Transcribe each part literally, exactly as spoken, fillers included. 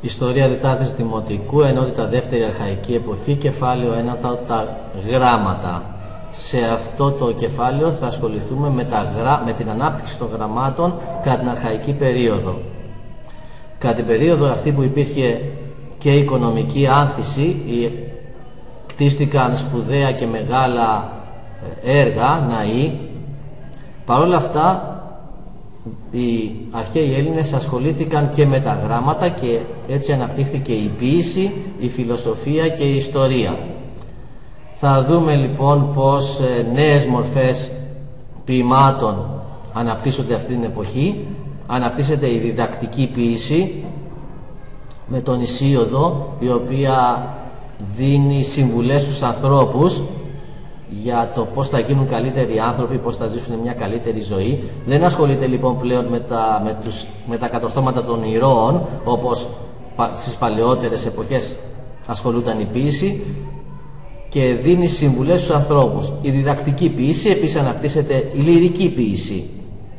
Ιστορία Δετάρτης Δημοτικού, ενότητα δεύτερη αρχαϊκή εποχή, κεφάλαιο ένα, τα, τα γράμματα. Σε αυτό το κεφάλαιο θα ασχοληθούμε με, τα γρα... με την ανάπτυξη των γραμμάτων κατά την αρχαϊκή περίοδο. Κατά την περίοδο αυτή που υπήρχε και οικονομική άνθηση, κτίστηκαν σπουδαία και μεγάλα έργα, ναοί. Παρ' όλα αυτά οι αρχαίοι Έλληνες ασχολήθηκαν και με τα γράμματα και έτσι αναπτύχθηκε η ποίηση, η φιλοσοφία και η ιστορία. Θα δούμε λοιπόν πως νέες μορφές ποιημάτων αναπτύσσονται αυτή την εποχή. Αναπτύσσεται η διδακτική ποίηση με τον Ησίοδο, η οποία δίνει συμβουλές στους ανθρώπους για το πώς θα γίνουν καλύτεροι άνθρωποι, πώς θα ζήσουν μια καλύτερη ζωή. Δεν ασχολείται λοιπόν πλέον με τα, με τους, με τα κατορθώματα των ηρώων, όπως στις παλαιότερες εποχές ασχολούταν η ποίηση, και δίνει συμβουλές στους ανθρώπους. Η διδακτική ποίηση, επίσης αναπτύσσεται η λυρική ποίηση.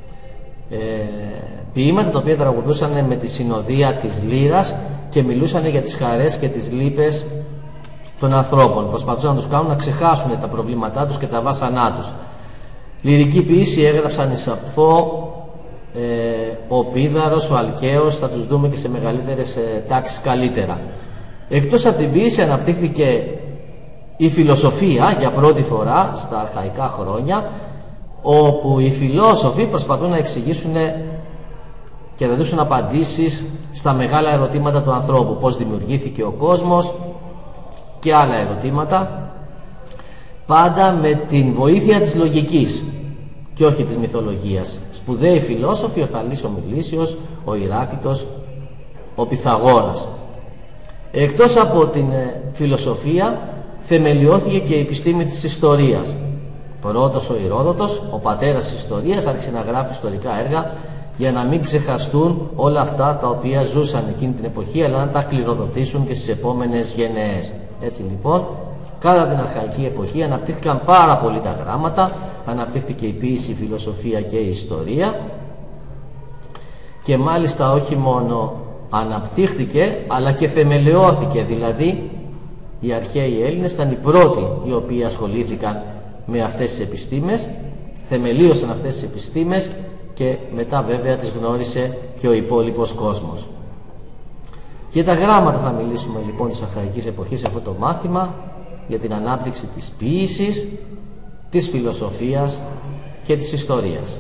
Ε, ποίηματα τα οποία τραγουδούσαν με τη συνοδεία της λύρας και μιλούσαν για τις χαρές και τις λύπες των ανθρώπων. Προσπαθούσαν να τους κάνουν να ξεχάσουν τα προβλήματά τους και τα βάσανά τους. Λυρική ποίηση έγραψαν η Σαπφό, ε, ο Πίδαρος, ο Αλκαίος, θα τους δούμε και σε μεγαλύτερες ε, τάξεις καλύτερα. Εκτός από την ποίηση αναπτύχθηκε η φιλοσοφία για πρώτη φορά στα αρχαϊκά χρόνια, όπου οι φιλόσοφοι προσπαθούν να εξηγήσουν και να δώσουν απαντήσεις στα μεγάλα ερωτήματα του ανθρώπου, πώς δημιουργήθηκε ο κόσμος και άλλα ερωτήματα, πάντα με την βοήθεια της λογικής και όχι της μυθολογίας. Σπουδαίοι φιλόσοφοι, ο Θαλής ο Μιλήσιος, ο Ηράκλητος, ο Πυθαγόρας. Εκτός από την φιλοσοφία θεμελιώθηκε και η επιστήμη της ιστορίας. Πρώτος ο Ηρόδοτος, ο πατέρας της ιστορίας, άρχισε να γράφει ιστορικά έργα για να μην ξεχαστούν όλα αυτά τα οποία ζούσαν εκείνη την εποχή, αλλά να τα κληροδοτήσουν και στις επόμενες γενναίες. Έτσι λοιπόν, κατά την αρχαϊκή εποχή αναπτύχθηκαν πάρα πολύ τα γράμματα, αναπτύχθηκε η ποίηση, η φιλοσοφία και η ιστορία, και μάλιστα όχι μόνο αναπτύχθηκε αλλά και θεμελιώθηκε. Δηλαδή οι αρχαίοι Έλληνες ήταν οι πρώτοι οι οποίοι ασχολήθηκαν με αυτές τις επιστήμες, θεμελίωσαν αυτές τις επιστήμες και μετά βέβαια τις γνώρισε και ο υπόλοιπος κόσμος. Για τα γράμματα θα μιλήσουμε λοιπόν της αρχαϊκής εποχής σε αυτό το μάθημα, για την ανάπτυξη της ποίησης, της φιλοσοφίας και της ιστορίας.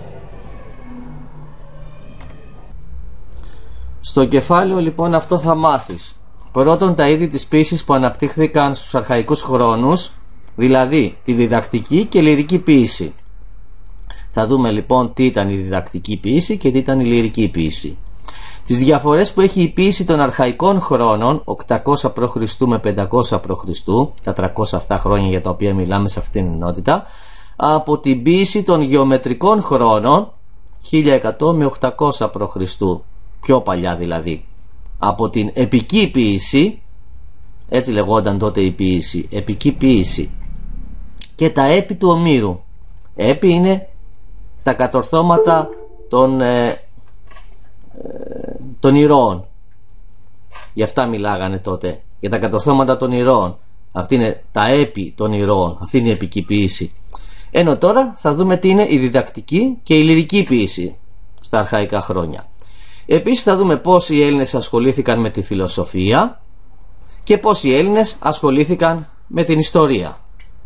Στο κεφάλαιο λοιπόν αυτό θα μάθεις πρώτον τα είδη της ποίησης που αναπτύχθηκαν στους αρχαϊκούς χρόνους, δηλαδή τη διδακτική και λυρική ποίηση. Θα δούμε λοιπόν τι ήταν η διδακτική ποίηση και τι ήταν η λυρική ποίηση. Τις διαφορές που έχει η ποίηση των αρχαϊκών χρόνων, οκτακόσια π.Χ. με πεντακόσια π.Χ., τα τριακόσια αυτά χρόνια για τα οποία μιλάμε σε αυτήν την ενότητα, από την ποίηση των γεωμετρικών χρόνων, χίλια εκατό με οκτακόσια π.Χ., πιο παλιά δηλαδή. Από την επική ποίηση, έτσι λεγόταν τότε η ποίηση, επική ποίηση, και τα έπι του Ομήρου. Έπι είναι τα κατορθώματα των, ε, ε, των ηρώων. Γι' αυτά μιλάγανε τότε, για τα κατορθώματα των ηρώων. Αυτή είναι τα έπι των ηρώων, αυτή είναι η επική ποίηση. Ενώ τώρα θα δούμε τι είναι η διδακτική και η λυρική ποίηση στα αρχαϊκά χρόνια. Επίσης θα δούμε πώς οι Έλληνες ασχολήθηκαν με τη φιλοσοφία και πώς οι Έλληνες ασχολήθηκαν με την ιστορία.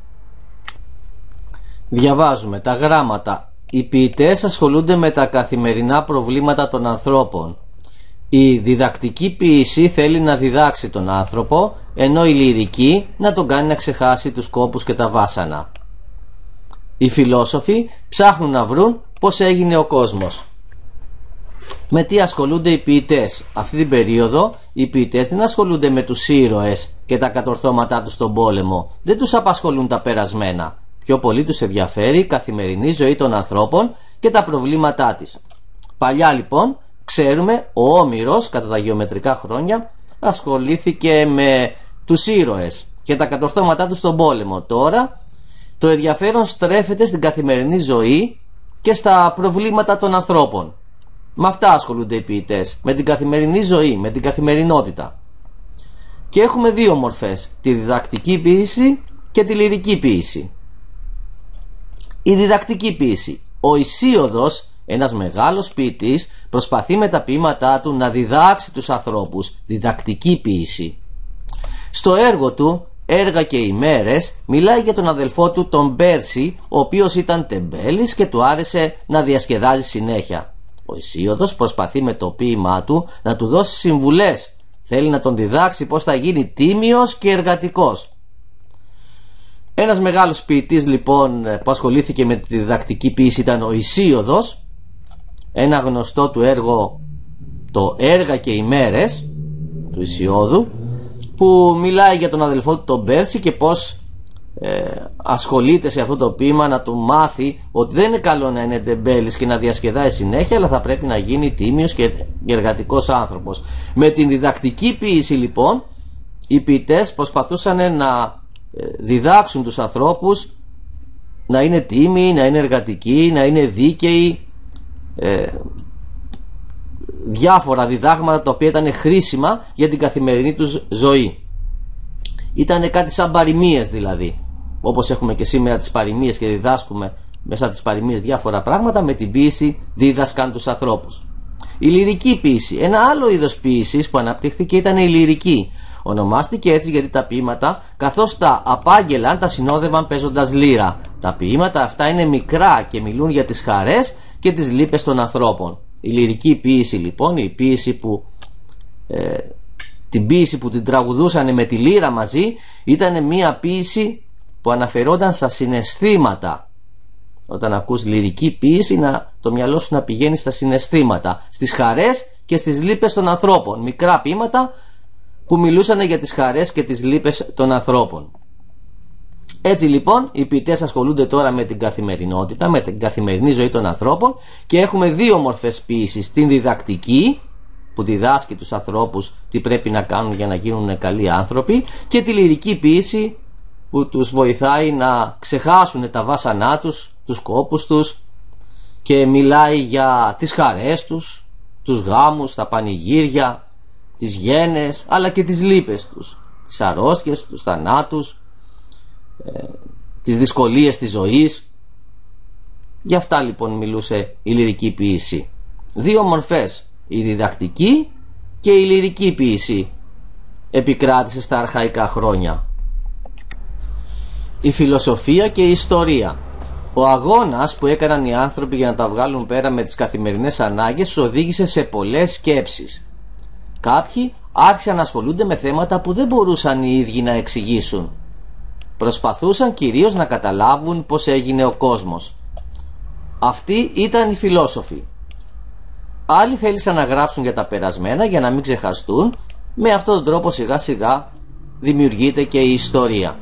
Διαβάζουμε τα γράμματα. Οι ποιητές ασχολούνται με τα καθημερινά προβλήματα των ανθρώπων. Η διδακτική ποίηση θέλει να διδάξει τον άνθρωπο, ενώ η λυρική να τον κάνει να ξεχάσει τους κόπους και τα βάσανα. Οι φιλόσοφοι ψάχνουν να βρουν πώς έγινε ο κόσμος. Με τι ασχολούνται οι ποιητές? Αυτή την περίοδο οι ποιητές δεν ασχολούνται με τους ήρωες και τα κατορθώματά τους στον πόλεμο. Δεν τους απασχολούν τα περασμένα. Πιο πολύ τους ενδιαφέρει η καθημερινή ζωή των ανθρώπων και τα προβλήματά της. Παλιά λοιπόν ξέρουμε ο Όμηρος κατά τα γεωμετρικά χρόνια ασχολήθηκε με τους ήρωες και τα κατορθώματά τους στον πόλεμο. Τώρα το ενδιαφέρον στρέφεται στην καθημερινή ζωή και στα προβλήματα των ανθρώπων. Με αυτά ασχολούνται οι ποιητές, με την καθημερινή ζωή, με την καθημερινότητα. Και έχουμε δύο μορφές, τη διδακτική ποίηση και τη λυρική ποίηση. Η διδακτική ποίηση. Ο Ησίωδος, ένας μεγάλος ποιητής, προσπαθεί με τα ποίηματά του να διδάξει τους ανθρώπους, διδακτική ποίηση. Στο έργο του «Έργα και ημέρες» μιλάει για τον αδελφό του τον Πέρση, ο οποίος ήταν τεμπέλης και του άρεσε να διασκεδάζει συνέχεια. Ο Ησίωδος προσπαθεί με το ποίημά του να του δώσει συμβουλές. Θέλει να τον διδάξει πώς θα γίνει τίμιος και εργατικός. Ένας μεγάλος ποιητής λοιπόν που ασχολήθηκε με τη διδακτική ποίηση ήταν ο Ησίωδος. Ένα γνωστό του έργο, το «Έργα και ημέρες» του Ησιώδου, που μιλάει για τον αδελφό του τον Πέρση και πως ε, ασχολείται σε αυτό το ποίημα να του μάθει ότι δεν είναι καλό να είναι τεμπέλης και να διασκεδάει συνέχεια, αλλά θα πρέπει να γίνει τίμιος και εργατικός άνθρωπος. Με την διδακτική ποίηση λοιπόν οι ποιητές προσπαθούσαν να διδάξουν τους ανθρώπους να είναι τίμοι, να είναι εργατικοί, να είναι δίκαιοι, ε, διάφορα διδάγματα τα οποία ήταν χρήσιμα για την καθημερινή τους ζωή. Ήτανε κάτι σαν παροιμίες δηλαδή, όπως έχουμε και σήμερα τις παροιμίες και διδάσκουμε μέσα από τις παροιμίες διάφορα πράγματα. Με την ποίηση δίδασκαν τους ανθρώπους. Η λυρική ποίηση, ένα άλλο είδος ποίησης που αναπτύχθηκε ήταν η λυρική. Ονομάστηκε έτσι γιατί τα ποίηματα, καθώς τα απάγγελαν, τα συνόδευαν παίζοντας λύρα. Τα ποίηματα αυτά είναι μικρά και μιλούν για τις χαρές και τις λύπες των ανθρώπων. Η λυρική ποίηση λοιπόν, η ποίηση που, ε, την ποίηση που την τραγουδούσαν με τη λύρα μαζί, ήταν μια ποίηση που αναφερόταν στα συναισθήματα. Όταν ακούς λυρική ποίηση, να, το μυαλό σου να πηγαίνει στα συναισθήματα, στις χαρές και στις λύπες των ανθρώπων. Μικρά ποίηματα που μιλούσαν για τις χαρές και τις λύπες των ανθρώπων. Έτσι λοιπόν οι ποιητές ασχολούνται τώρα με την καθημερινότητα, με την καθημερινή ζωή των ανθρώπων, και έχουμε δύο μορφές ποίησης. Την διδακτική που διδάσκει τους ανθρώπους τι πρέπει να κάνουν για να γίνουν καλοί άνθρωποι, και τη λυρική ποίηση που τους βοηθάει να ξεχάσουν τα βάσανά τους, τους κόπους τους, και μιλάει για τις χαρές τους, τους γάμους, τα πανηγύρια, τις γένες, αλλά και τις λύπες τους, τις αρρώστιες, τους θανάτους, ε, τις δυσκολίες της ζωής. Γι' αυτά λοιπόν μιλούσε η λυρική ποίηση. Δύο μορφές, η διδακτική και η λυρική ποίηση, επικράτησε στα αρχαϊκά χρόνια. Η φιλοσοφία και η ιστορία. Ο αγώνας που έκαναν οι άνθρωποι για να τα βγάλουν πέρα με τις καθημερινές ανάγκες τους οδήγησε σε πολλές σκέψεις. Κάποιοι άρχισαν να ασχολούνται με θέματα που δεν μπορούσαν οι ίδιοι να εξηγήσουν. Προσπαθούσαν κυρίως να καταλάβουν πώς έγινε ο κόσμος. Αυτοί ήταν οι φιλόσοφοι. Άλλοι θέλησαν να γράψουν για τα περασμένα για να μην ξεχαστούν. Με αυτόν τον τρόπο σιγά σιγά δημιουργείται και η ιστορία.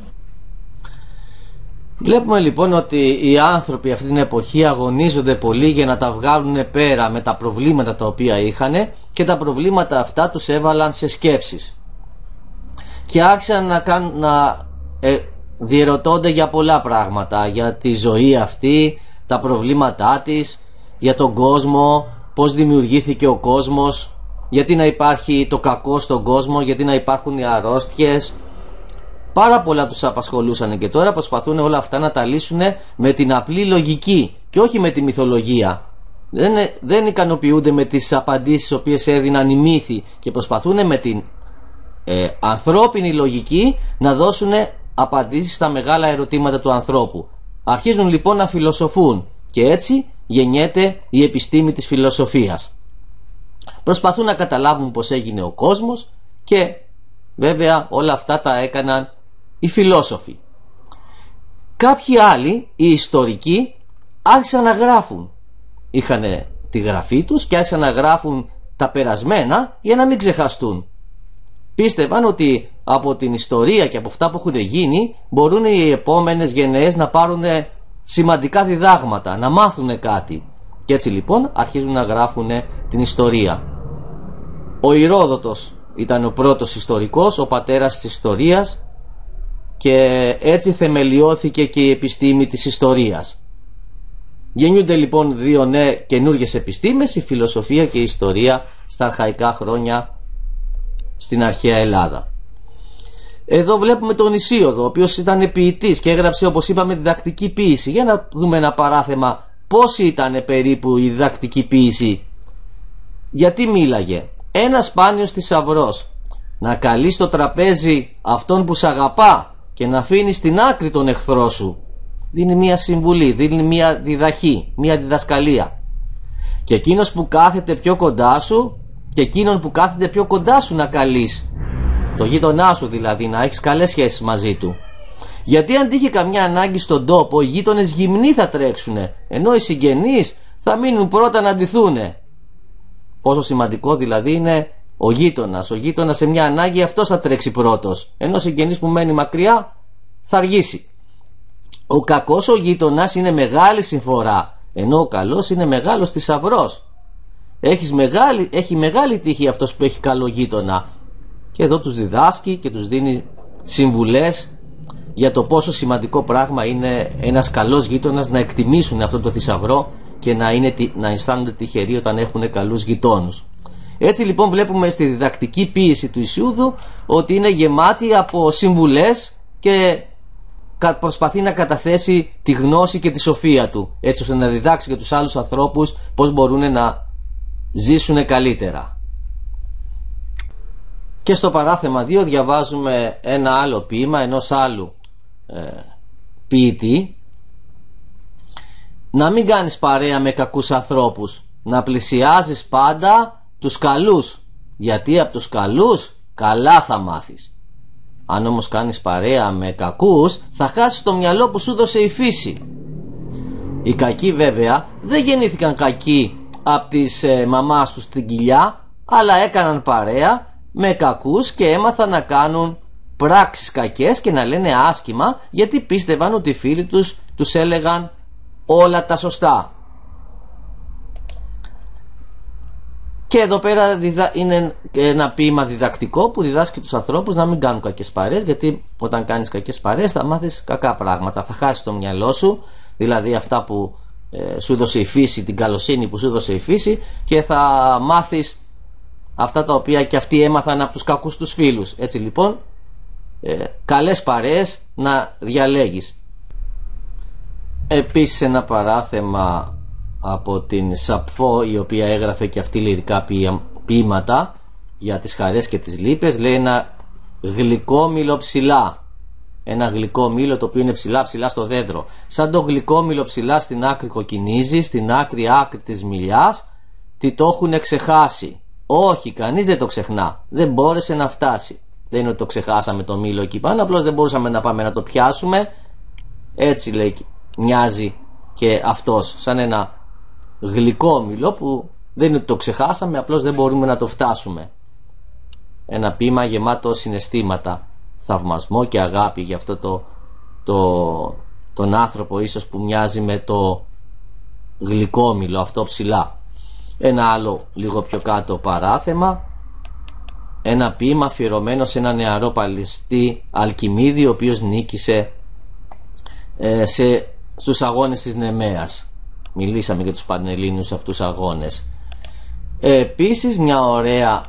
Βλέπουμε λοιπόν ότι οι άνθρωποι αυτή την εποχή αγωνίζονται πολύ για να τα βγάλουν πέρα με τα προβλήματα τα οποία είχαν, και τα προβλήματα αυτά τους έβαλαν σε σκέψεις. Και άρχισαν να, κάνουν, να ε, διερωτώνται για πολλά πράγματα, για τη ζωή αυτή, τα προβλήματά της, για τον κόσμο, πώς δημιουργήθηκε ο κόσμος, γιατί να υπάρχει το κακό στον κόσμο, γιατί να υπάρχουν οι αρρώστιες. Πάρα πολλά τους απασχολούσαν και τώρα προσπαθούν όλα αυτά να τα λύσουν με την απλή λογική και όχι με τη μυθολογία. Δεν, δεν ικανοποιούνται με τις απαντήσεις τις οποίες έδιναν οι μύθοι και προσπαθούν με την ε, ανθρώπινη λογική να δώσουν απαντήσεις στα μεγάλα ερωτήματα του ανθρώπου. Αρχίζουν λοιπόν να φιλοσοφούν και έτσι γεννιέται η επιστήμη της φιλοσοφίας. Προσπαθούν να καταλάβουν πώς έγινε ο κόσμος και βέβαια όλα αυτά τα έκαναν οι φιλόσοφοι. Κάποιοι άλλοι, οι ιστορικοί, άρχισαν να γράφουν. Είχαν τη γραφή τους και άρχισαν να γράφουν τα περασμένα για να μην ξεχαστούν. Πίστευαν ότι από την ιστορία και από αυτά που έχουν γίνει μπορούν οι επόμενες γενναίες να πάρουν σημαντικά διδάγματα, να μάθουν κάτι. Και έτσι λοιπόν αρχίζουν να γράφουν την ιστορία. Ο Ηρόδοτος ήταν ο πρώτος ιστορικός, ο πατέρας της ιστορίας, και έτσι θεμελιώθηκε και η επιστήμη της ιστορίας. Γεννιούνται λοιπόν δύο νέες καινούργιες επιστήμες, η φιλοσοφία και η ιστορία, στα αρχαϊκά χρόνια στην αρχαία Ελλάδα. Εδώ βλέπουμε τον Ησίοδο, ο οποίος ήταν ποιητής και έγραψε, όπως είπαμε, διδακτική ποίηση. Για να δούμε ένα παράθεμα πώς ήταν περίπου η διδακτική ποίηση. Γιατί μίλαγε? Ένας σπάνιος θησαυρός, να καλείς στο τραπέζι αυτόν που σ' αγαπά και να αφήνεις στην άκρη τον εχθρό σου. Δίνει μια συμβουλή, δίνει μια διδαχή, μια διδασκαλία. Και εκείνος που κάθεται πιο κοντά σου, και εκείνον που κάθεται πιο κοντά σου να καλείς, το γείτονά σου δηλαδή, να έχεις καλές σχέσεις μαζί του. Γιατί αν τύχει καμιά ανάγκη στον τόπο, οι γείτονες γυμνοί θα τρέξουνε, ενώ οι συγγενείς θα μείνουν πρώτα να ντυθούνε. Πόσο σημαντικό δηλαδή είναι ο γείτονας. Ο γείτονας σε μια ανάγκη αυτός θα τρέξει πρώτος, ενώ ο συγγενής που μένει μακριά θα αργήσει. Ο κακός ο γείτονας είναι μεγάλη συμφορά, ενώ ο καλός είναι μεγάλος θησαυρός. Έχεις μεγάλη, έχει μεγάλη τύχη αυτός που έχει καλό γείτονα. Και εδώ τους διδάσκει και τους δίνει συμβουλές για το πόσο σημαντικό πράγμα είναι ένας καλός γείτονας, να εκτιμήσουν αυτό το θησαυρό και να, είναι, να αισθάνονται τυχεροί όταν έχουν καλούς γειτόνους. Έτσι λοιπόν βλέπουμε στη διδακτική ποίηση του Ησίουδου ότι είναι γεμάτη από συμβουλές και προσπαθεί να καταθέσει τη γνώση και τη σοφία του, έτσι ώστε να διδάξει και τους άλλους ανθρώπους πώς μπορούν να ζήσουν καλύτερα. Και στο παράθεμα δύο διαβάζουμε ένα άλλο ποίημα ενός άλλου ε, ποιητή. Να μην κάνεις παρέα με κακούς ανθρώπους, να πλησιάζεις πάντα τους καλούς, γιατί από τους καλούς καλά θα μάθεις. Αν όμως κάνεις παρέα με κακούς, θα χάσεις το μυαλό που σου δώσε η φύση. Οι κακοί βέβαια δεν γεννήθηκαν κακοί από τις ε, μαμάς τους στην κοιλιά, αλλά έκαναν παρέα με κακούς και έμαθαν να κάνουν πράξεις κακές και να λένε άσχημα, γιατί πίστευαν ότι οι φίλοι τους τους έλεγαν όλα τα σωστά. Και εδώ πέρα είναι ένα ποίημα διδακτικό που διδάσκει τους ανθρώπους να μην κάνουν κακές παρέες, γιατί όταν κάνεις κακές παρέες θα μάθεις κακά πράγματα, θα χάσεις το μυαλό σου, δηλαδή αυτά που ε, σου έδωσε η φύση, την καλοσύνη που σου έδωσε η φύση, και θα μάθεις αυτά τα οποία και αυτοί έμαθαν από τους κακούς τους φίλους. Έτσι λοιπόν ε, καλές παρέες να διαλέγεις. Επίσης ένα παράθεμα από την Σαπφό, η οποία έγραφε και αυτή λυρικά ποίηματα για τις χαρές και τις λύπες, λέει ένα γλυκό μήλο ψηλά. Ένα γλυκό μήλο το οποίο είναι ψηλά ψηλά στο δέντρο. Σαν το γλυκό μήλο ψηλά στην άκρη κοκκινίζει, στην άκρη άκρη της μιλιάς, τι το έχουνε ξεχάσει. Όχι, κανείς δεν το ξεχνά. Δεν μπόρεσε να φτάσει. Δεν είναι ότι το ξεχάσαμε το μήλο εκεί πάνω, απλώς δεν μπορούσαμε να πάμε να το πιάσουμε. Έτσι λέει, μοιάζει και αυτός, σαν ένα γλυκό μήλο που δεν είναι ότι το ξεχάσαμε, απλώς δεν μπορούμε να το φτάσουμε. Ένα ποίημα γεμάτο συναισθήματα, θαυμασμό και αγάπη για αυτό το, το, τον άνθρωπο ίσως που μοιάζει με το γλυκό μήλο αυτό ψηλά. Ένα άλλο λίγο πιο κάτω παράθεμα, ένα ποίημα αφιερωμένο σε ένα νεαρό παλαιστή Αλκιμίδη, ο οποίος νίκησε ε, σε, στους αγώνες της Νεμαίας. Μιλήσαμε για τους Πανελλήνιους αυτούς αγώνες. ε, Επίσης μια ωραία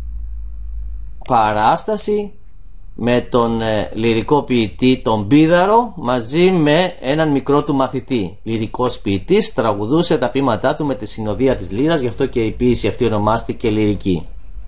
παράσταση με τον ε, λυρικό ποιητή τον Πίδαρο μαζί με έναν μικρό του μαθητή. Λυρικός ποιητής, τραγουδούσε τα ποίηματά του με τη συνοδεία της λύρας, γι' αυτό και η ποίηση αυτή ονομάστηκε λυρική.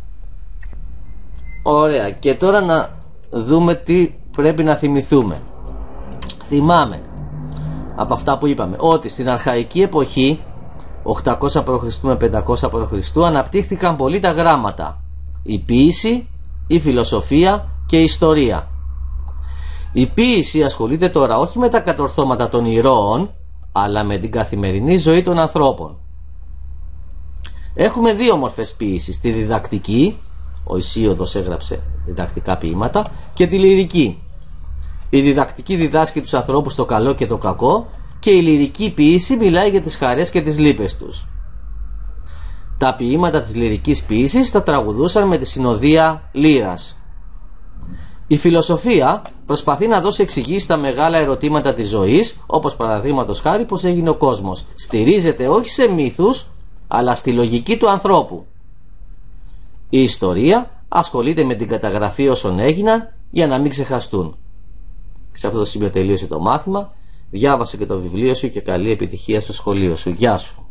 Ωραία, και τώρα να δούμε τι πρέπει να θυμηθούμε. Θυμάμαι από αυτά που είπαμε ότι στην αρχαϊκή εποχή οκτακόσια π.Χ. με πεντακόσια π.Χ. αναπτύχθηκαν πολύ τα γράμματα, η ποίηση, η φιλοσοφία και η ιστορία. Η ποίηση ασχολείται τώρα όχι με τα κατορθώματα των ηρώων, αλλά με την καθημερινή ζωή των ανθρώπων. Έχουμε δύο μορφές ποίησης, τη διδακτική, ο Ησίοδος έγραψε διδακτικά ποίηματα, και τη λυρική. Η διδακτική διδάσκει τους ανθρώπους το καλό και το κακό, και η λυρική ποίηση μιλάει για τις χαρές και τις λύπες τους. Τα ποίηματα της λυρικής ποίησης τα τραγουδούσαν με τη συνοδεία λύρας. Η φιλοσοφία προσπαθεί να δώσει εξηγήσεις στα μεγάλα ερωτήματα της ζωής, όπως παραδείγματος χάρη πως έγινε ο κόσμος. Στηρίζεται όχι σε μύθους, αλλά στη λογική του ανθρώπου. Η ιστορία ασχολείται με την καταγραφή όσων έγιναν για να μην ξεχαστούν. Σε αυτό το σημείο τελείωσε το μάθημα. Διάβασε και το βιβλίο σου και καλή επιτυχία στο σχολείο σου. Γεια σου.